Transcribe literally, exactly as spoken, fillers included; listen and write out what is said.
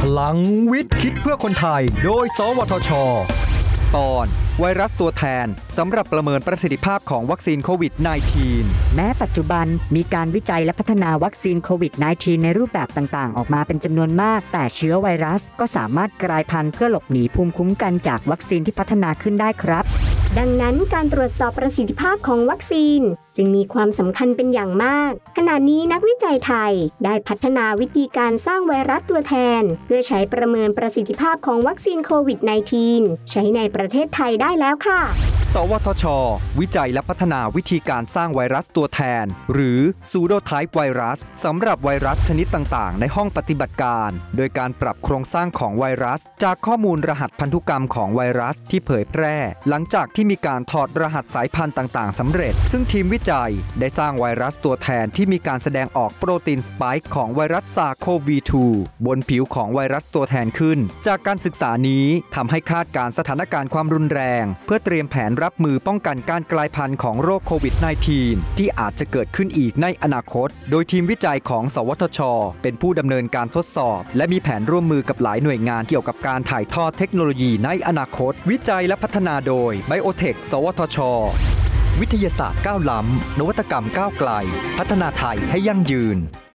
ลังวิทย์คิดเพื่อคนไทยโดยสวทช.ตอนไวรัสตัวแทนสำหรับประเมินประสิทธิภาพของวัคซีนโควิด สิบเก้าแม้ปัจจุบันมีการวิจัยและพัฒนาวัคซีนโควิด สิบเก้า ในรูปแบบต่างๆออกมาเป็นจำนวนมากแต่เชื้อไวรัสก็สามารถกลายพันธุ์เพื่อหลบหนีภูมิคุ้มกันจากวัคซีนที่พัฒนาขึ้นได้ครับดังนั้นการตรวจสอบประสิทธิภาพของวัคซีนจึงมีความสำคัญเป็นอย่างมากขณะนี้นักวิจัยไทยได้พัฒนาวิธีการสร้างไวรัสตัวแทนเพื่อใช้ประเมินประสิทธิภาพของวัคซีนโควิด สิบเก้า ใช้ในประเทศไทยได้แล้วค่ะสวทช.วิจัยและพัฒนาวิธีการสร้างไวรัสตัวแทนหรือ Pseudotype ไวรัสสำหรับไวรัสชนิดต่างๆในห้องปฏิบัติการโดยการปรับโครงสร้างของไวรัสจากข้อมูลรหัสพันธุกรรมของไวรัสที่เผยแพร่หลังจากที่มีการถอดรหัสสายพันธุ์ต่างๆสำเร็จซึ่งทีมวิจัยได้สร้างไวรัสตัวแทนที่มีการแสดงออกโปรตีนสไปค์ของไวรัสซาร์โควี ทู บนผิวของไวรัสตัวแทนขึ้นจากการศึกษานี้ทำให้คาดการณ์สถานการณ์ความรุนแรงเพื่อเตรียมแผนรับมือป้องกันการกลายพันธุ์ของโรคโควิด สิบเก้า ที่อาจจะเกิดขึ้นอีกในอนาคตโดยทีมวิจัยของสวทช.เป็นผู้ดำเนินการทดสอบและมีแผนร่วมมือกับหลายหน่วยงานเกี่ยวกับการถ่ายทอดเทคโนโลยีในอนาคตวิจัยและพัฒนาโดย Biotech สวทช.วิทยาศาสตร์ก้าวล้ำนวัตกรรมก้าวไกลพัฒนาไทยให้ยั่งยืน